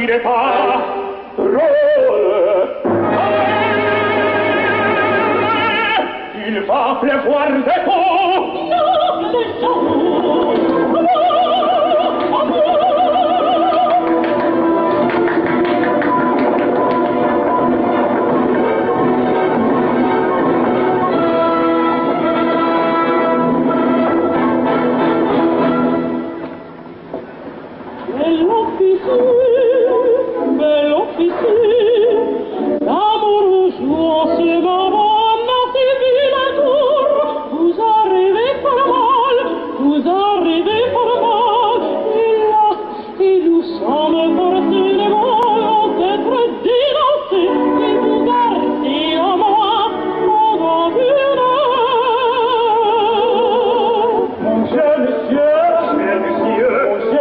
n'est pas drôle. Il va pleuvoir des pots. Non, des sons. Bel officier, l'amour jouant ce moment dans ces villes tours, vous arrivez par mal, vous arrivez par mal, et nous sommes forcément d'être dénoncés, et vous gardez à moi pendant une heure. Mon cher monsieur,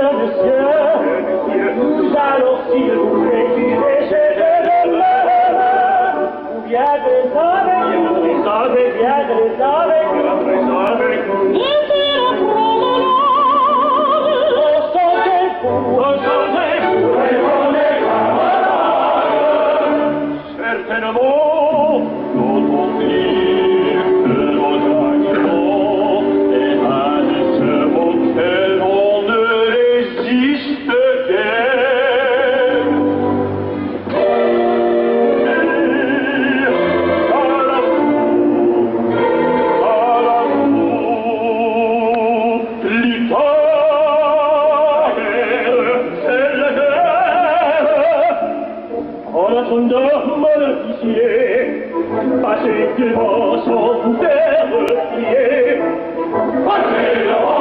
alors s'il vous plaît, essayez de me ou bien des avec, Laissez la promenade, certainement, notre vie de nos animaux est un cerveau auquel on ne résiste guère. Passez devant son verre, criez, passez devant